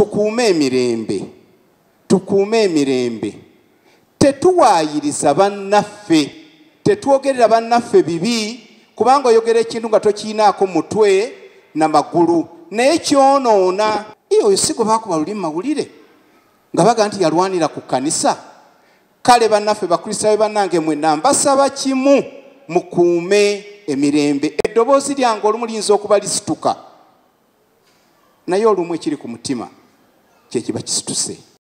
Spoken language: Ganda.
tukuume emirembe, tukuume emirembe. Tetuwaayiriza bannaffe, tetwogerera bannaffe bibi, kubanga oyogera ekintu nga tokiinaako mutwe na magulu. Naye kyonoona oyo si gwe baakuba lulimi mawulire nga baga nti yalwanira ku kkanisa. Kale bannaffe bakristaayo bannange mwenna mbasaba kimu, mukuume emirembe. Eddoboozi lyange olumu liyinza okuba lisituka, naye olumu ekiri ku mutima kye kiba kisituse.